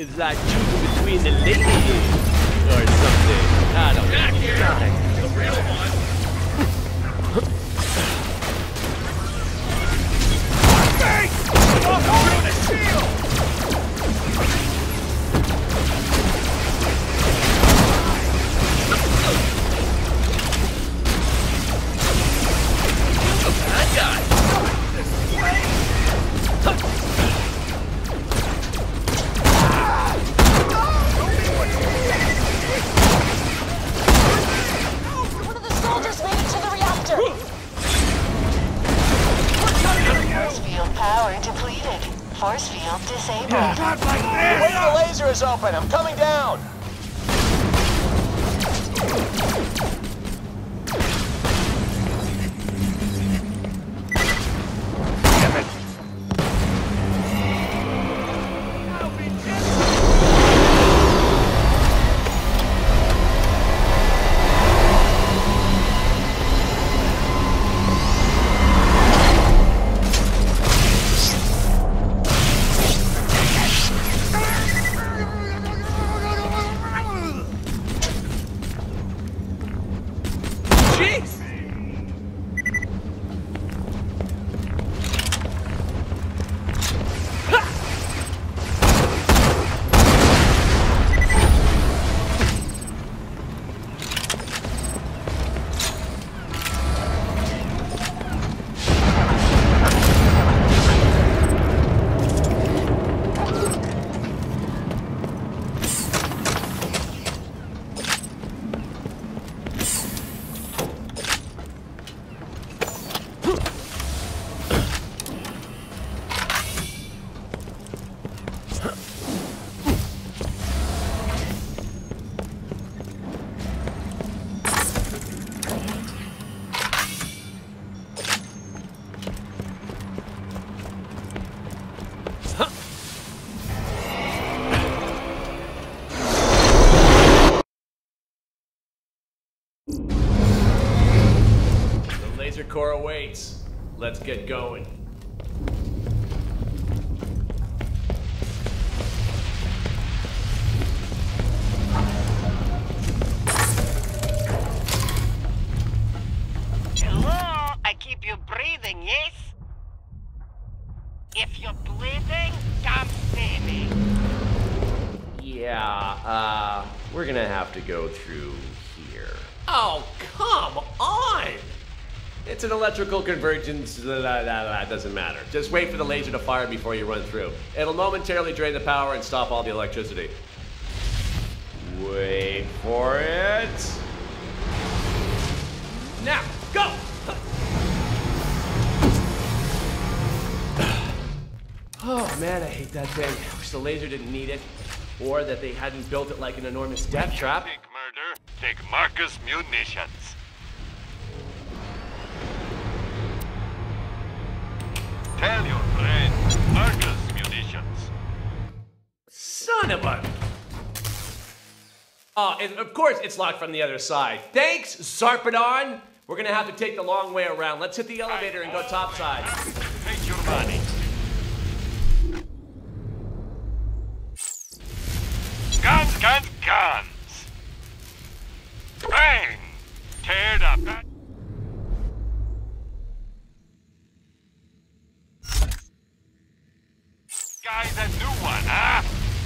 It's like choosing between the ladies or something. I don't know. The real one. Hey! Walk over the shield! Bad guy. One of the soldiers made it to the reactor. Force field power depleted. Force field disabled. Not like this! Wait, the laser is open. I'm coming down. Damn it! I'll be just... Jeez! The laser core awaits. Let's get going. Hello? I keep you breathing, yes? If you're bleeding, come see me. Yeah, we're gonna have to go through here. Oh, come on! It's an electrical convergence, doesn't matter. Just wait for the laser to fire before you run through. It'll momentarily drain the power and stop all the electricity. Wait for it. Now, go! Oh man, I hate that thing. I wish the laser didn't need it. Or that they hadn't built it like an enormous death trap. Think murder? Take Marcus Munitions. Tell your friend, Marcus Munitions. Son of a... Oh, of course it's locked from the other side. Thanks, Sarpedon! We're gonna have to take the long way around. Let's hit the elevator and go topside. Take your money. Guns, guns, guns! Bang! Tear the... Guy's a new one, huh?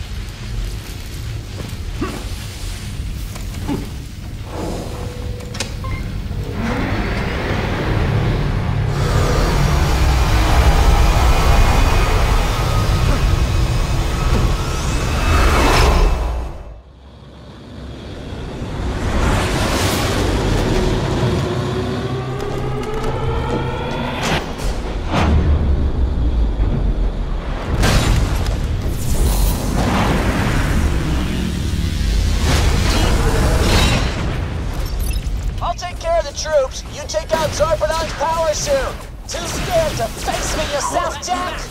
Troops, you take out Zarpedon's power suit! Too scared to face me yourself, Jack?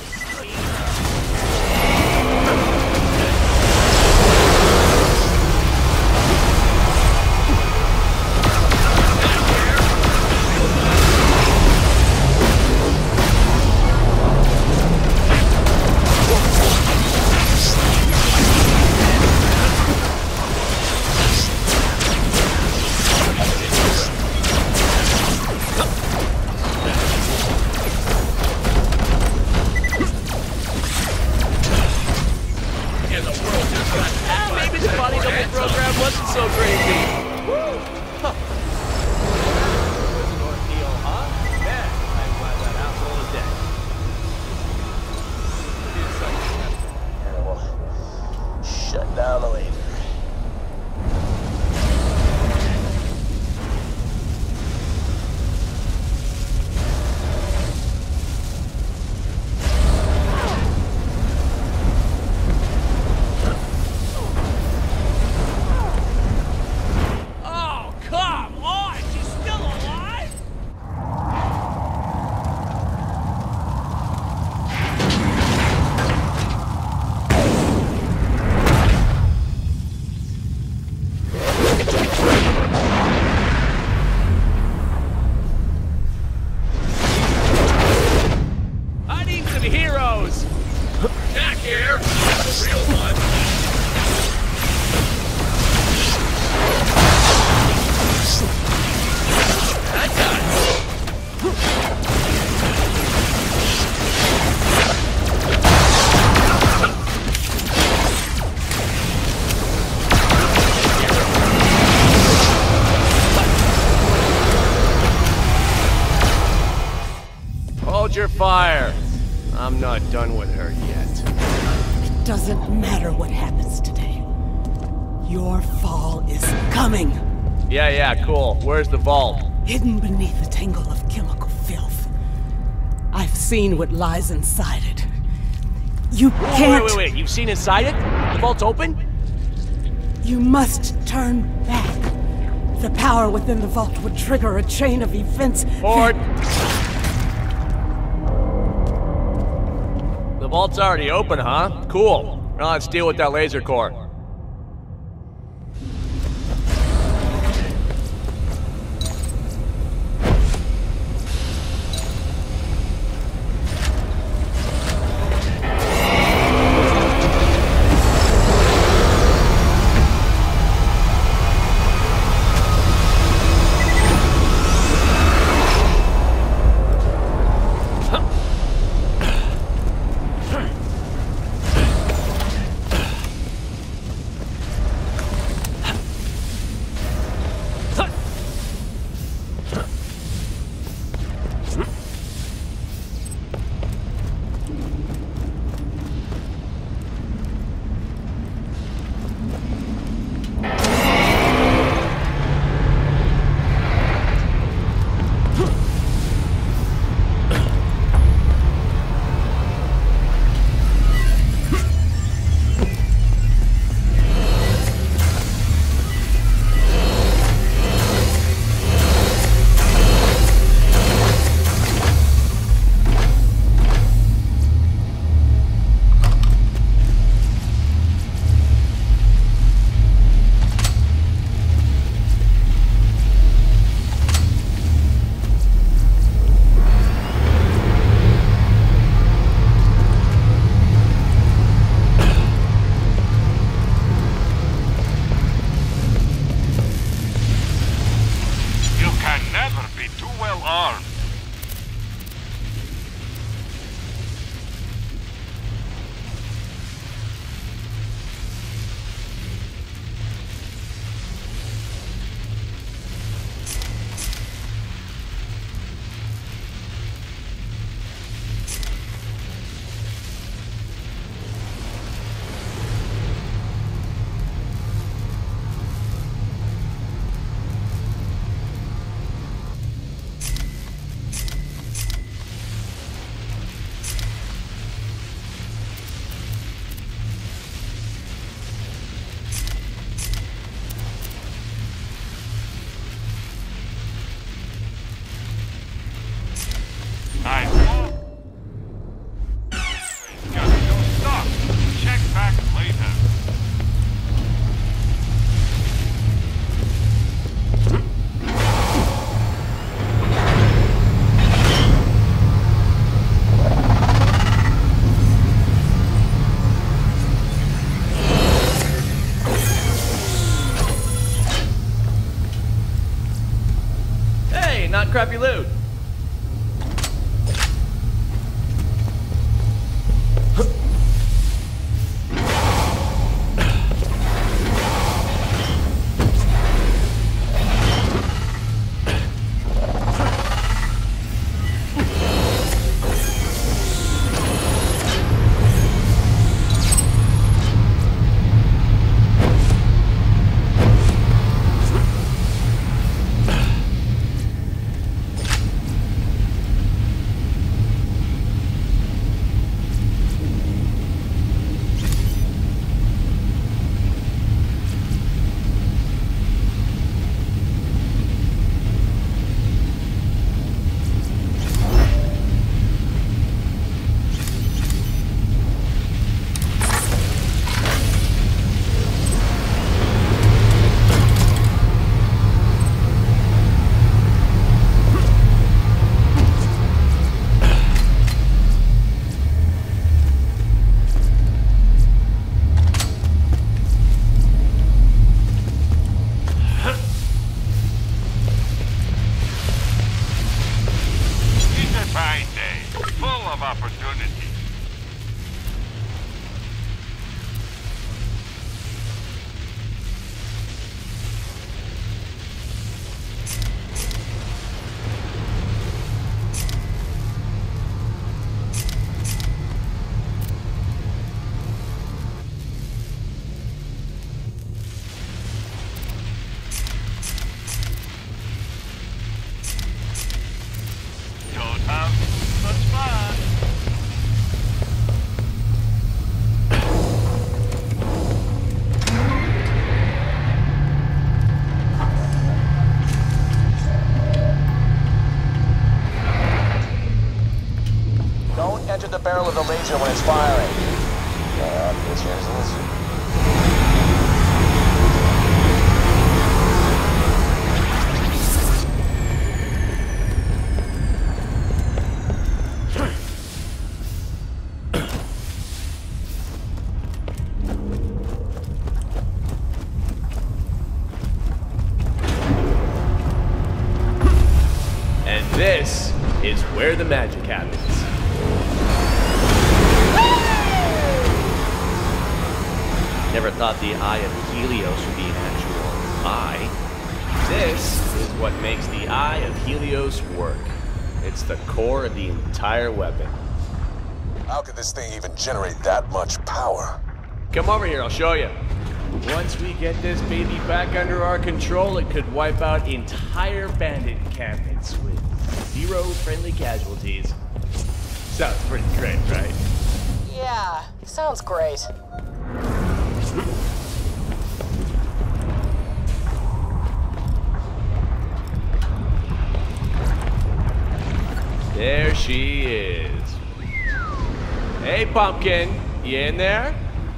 your fire. I'm not done with her yet. It doesn't matter what happens today. Your fall is coming. Yeah, cool. Where's the vault? Hidden beneath a tangle of chemical filth. I've seen what lies inside it. You can't... Wait. You've seen inside it? The vault's open? You must turn back. The power within the vault would trigger a chain of events. Forward. The vault's already open, huh? Cool. Now let's deal with that laser core. Not crappy loot. barrel of the laser when it's firing. Bitches. This is where the magic happens. Never thought the Eye of Helios would be an actual eye. This is what makes the Eye of Helios work. It's the core of the entire weapon. How could this thing even generate that much power? Come over here, I'll show you. Once we get this baby back under our control, it could wipe out entire bandit encampments with 0 friendly casualties. Sounds pretty great, right? Yeah, sounds great. There she is. Hey, Pumpkin, you in there?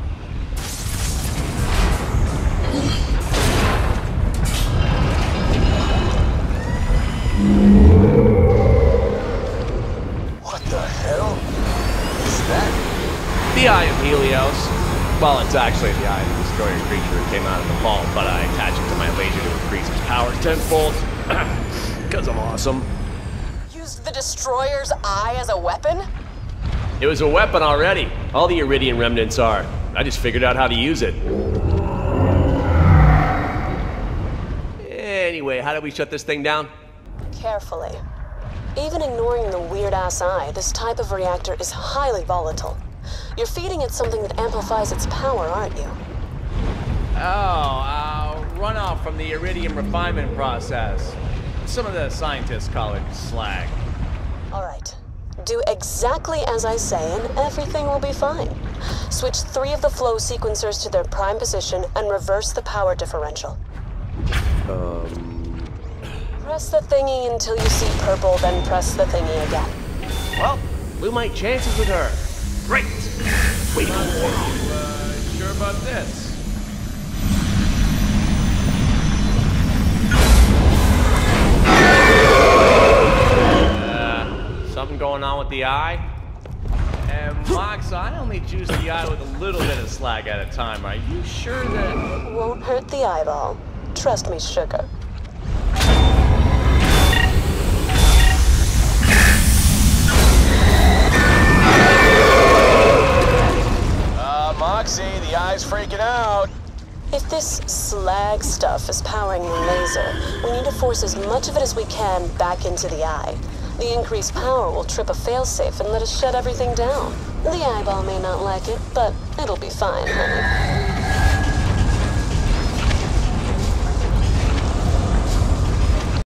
What the hell is that? The Eye of Helios. Well, it's actually the eye of the destroyer creature who came out of the vault, but I attached it to my laser to increase its power tenfold. Because I'm awesome. Used the destroyer's eye as a weapon? It was a weapon already. All the Iridian remnants are. I just figured out how to use it. Anyway, how do we shut this thing down? Carefully. Even ignoring the weird-ass eye, this type of reactor is highly volatile. You're feeding it something that amplifies its power, aren't you? Runoff from the iridium refinement process. Some of the scientists call it slag. All right. Do exactly as I say and everything will be fine. Switch 3 of the flow sequencers to their prime position and reverse the power differential. Press the thingy until you see purple, then press the thingy again. Well, blew my chances with her. Great. Wait. Sure about this? Something going on with the eye? And Mox, I only juice the eye with a little bit of slag at a time. Are you sure that... Won't hurt the eyeball. Trust me, sugar. Moxie, the eye's freaking out. If this slag stuff is powering the laser, we need to force as much of it as we can back into the eye. The increased power will trip a failsafe and let us shut everything down. The eyeball may not like it, but it'll be fine, honey.